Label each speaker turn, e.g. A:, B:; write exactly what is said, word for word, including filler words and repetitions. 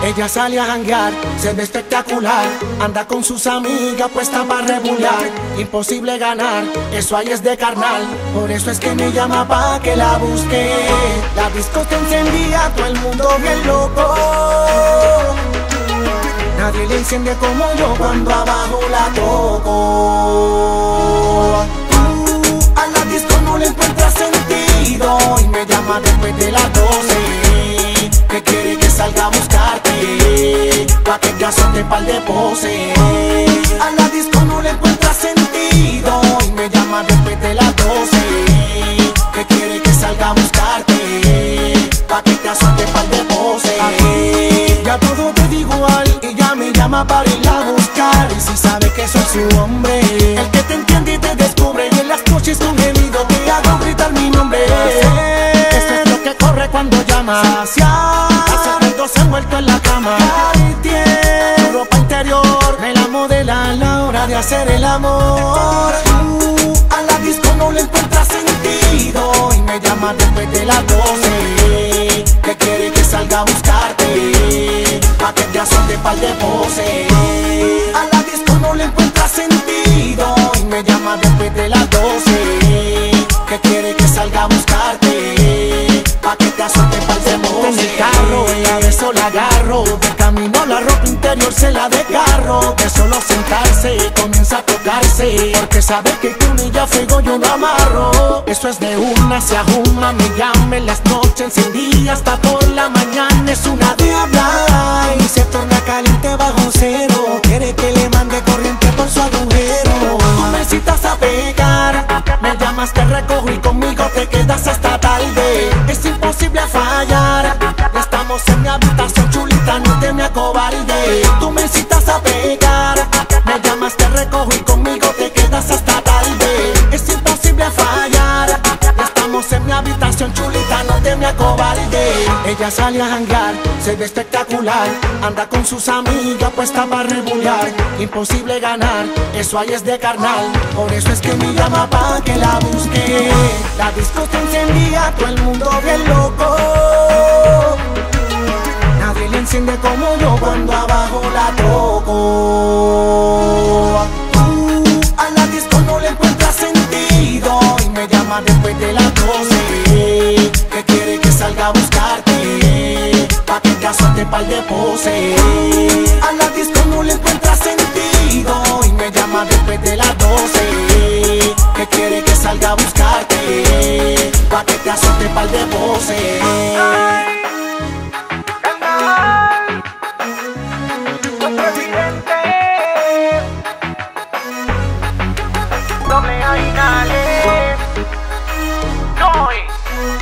A: Ella sale a janguear, se ve espectacular, anda con sus amigas puesta para regular. Imposible ganar, eso ahí es de carnal, por eso es que me llama pa' que la busque. La disco está encendida, todo el mundo bien loco. Nadie le enciende como yo cuando abajo la toco. Tú a la disco no le encuentras sentido y me llama después de las doce, que quiere que salga a buscarte, pa' que te azote pa'l de pose. A la disco no le encuentras sentido y me llama después de las doce, que quiere que salga a buscarte, pa' que te azote pa'l de pose. Aquí ya todo te digo igual, ella me llama para ir a buscar, y si sabe que soy su hombre, el que te entiende y te descubre, y en las noches con gemido te hago gritar mi nombre. Esto es lo que corre cuando llamas, se envuelto en la cama. Cartier, tu ropa interior me la modela a la hora de hacer el amor. Tú a la disco no le encuentras sentido y me llama después de las doce, que quiere que salga a buscarte, pa' que te azote pa'l de pose. A la disco no le encuentras sentido y me llama después de las doce, que quiere que salga a buscarte, pa' que te azote pa'l de pose. En el carro ella beso la agarro, de camino la ropa interior se la desgarro, de solo sentarse comienza a tocarse, porque sabe que con ella fuego yo lo amarro. Eso es de una, se ajuma, me llama en las noches encendida hasta por la mañana. Es una diabla y se torna caliente bajo cero, quiere que le mande corriente por su agujero. Tú me citas a pegar, me llamas, te recojo y conmigo te quedas hasta tarde. Es imposible fallar, ya estamos en mi habitación chulita, no te me acobarde. Tú me citas a pegar, me llamas, te recojo y conmigo te quedas hasta tarde. Es imposible fallar, ya estamos en mi habitación chulita, no te me acobarde. Ella sale a janguear, se ve espectacular, anda con sus amigas puesta para regular. Imposible ganar, eso ahí es de carnal, por eso es que me llama pa' que la busque. La disco está encendida, todo el mundo bien loco. Nadie le enciende como yo cuando abajo la toco. Tú a la disco no le encuentras sentido y me llama después de las doce, que quiere que salga a buscarte, pa' que te azote pa'l de pose. A la disco no le encuentras sentido y me llama después de las doce, que quiere que salga a buscarte, pa' que te azote pa'l de pose.
B: Doble A y Nale, Noise.